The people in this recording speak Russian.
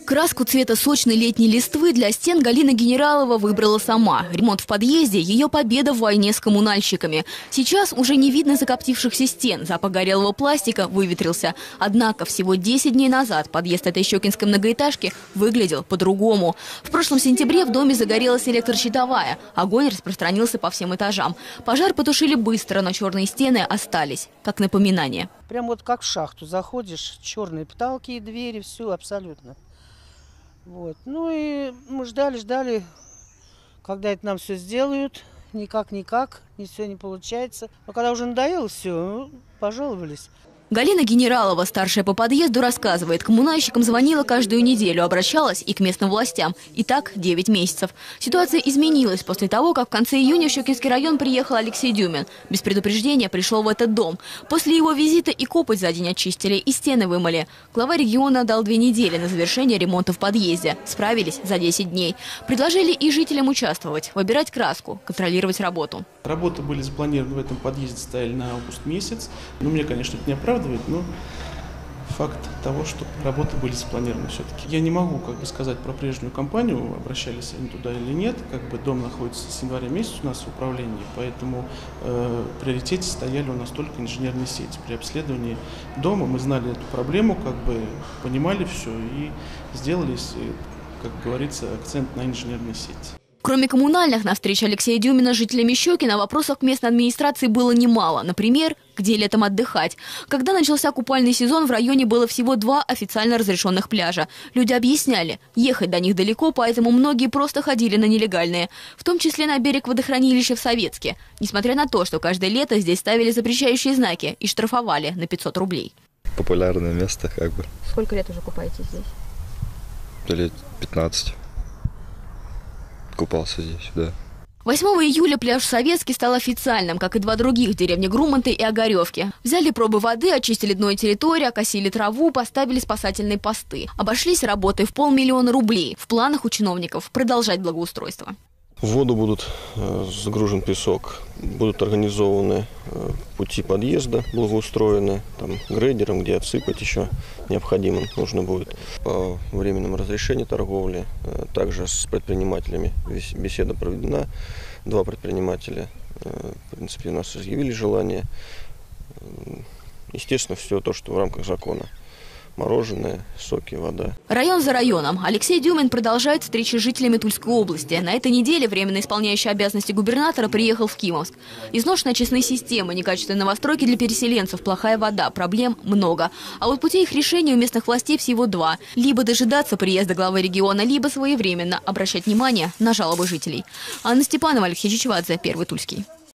Краску цвета сочной летней листвы для стен Галина Генералова выбрала сама. Ремонт в подъезде – ее победа в войне с коммунальщиками. Сейчас уже не видно закоптившихся стен, запах горелого пластика выветрился. Однако всего 10 дней назад подъезд этой щекинской многоэтажки выглядел по-другому. В прошлом сентябре в доме загорелась электрощитовая. Огонь распространился по всем этажам. Пожар потушили быстро, но черные стены остались, как напоминание. Прям вот как в шахту заходишь, черные потолки и двери, все абсолютно. Вот. Ну и мы ждали, когда это нам все сделают. Никак, все не получается. Но когда уже надоело все, пожаловались. Галина Генералова, старшая по подъезду, рассказывает, коммунальщикам звонила каждую неделю, обращалась и к местным властям. И так 9 месяцев. Ситуация изменилась после того, как в конце июня в Щекинский район приехал Алексей Дюмин. Без предупреждения пришел в этот дом. После его визита и копоть за день очистили, и стены вымыли. Глава региона дал 2 недели на завершение ремонта в подъезде. Справились за 10 дней. Предложили и жителям участвовать, выбирать краску, контролировать работу. Работы были запланированы в этом подъезде, стояли на август месяц. Ну, мне, конечно, это не оправдывает, но факт того, что работы были запланированы все-таки. Я не могу сказать про прежнюю компанию, обращались они туда или нет. Дом находится с января месяца у нас в управлении, поэтому в приоритете стояли у нас только инженерные сети. При обследовании дома мы знали эту проблему, понимали все и сделали, как говорится, акцент на инженерные сети. Кроме коммунальных, на встрече Алексея Дюмина с жителями Щекина вопросов к местной администрации было немало. Например, где летом отдыхать. Когда начался купальный сезон, в районе было всего 2 официально разрешенных пляжа. Люди объясняли, ехать до них далеко, поэтому многие просто ходили на нелегальные. В том числе на берег водохранилища в Советске. Несмотря на то, что каждое лето здесь ставили запрещающие знаки и штрафовали на 500 рублей. Популярное место Сколько лет уже купаетесь здесь? Лет 15. Купался здесь, да. 8 июля пляж Советский стал официальным, как и 2 других в деревне Грумонты и Огаревки. Взяли пробы воды, очистили дно и территорию, окосили траву, поставили спасательные посты. Обошлись работы в 500 000 рублей. В планах у чиновников продолжать благоустройство. В воду будут загружен песок, будут организованы пути подъезда, благоустроены, там грейдером, где отсыпать еще необходимо нужно будет. По временному разрешению торговли, также с предпринимателями беседа проведена. 2 предпринимателя, в принципе, у нас изъявили желание. Естественно, все то, что в рамках закона. Мороженое, соки, вода. Район за районом. Алексей Дюмин продолжает встречи с жителями Тульской области. На этой неделе временно исполняющий обязанности губернатора приехал в Кимовск. Изношенные очистные системы, некачественные новостройки для переселенцев, плохая вода. Проблем много. А вот путей их решения у местных властей всего 2. Либо дожидаться приезда главы региона, либо своевременно обращать внимание на жалобы жителей. Анна Степанова, Алексей Чичвадзе, Первый Тульский.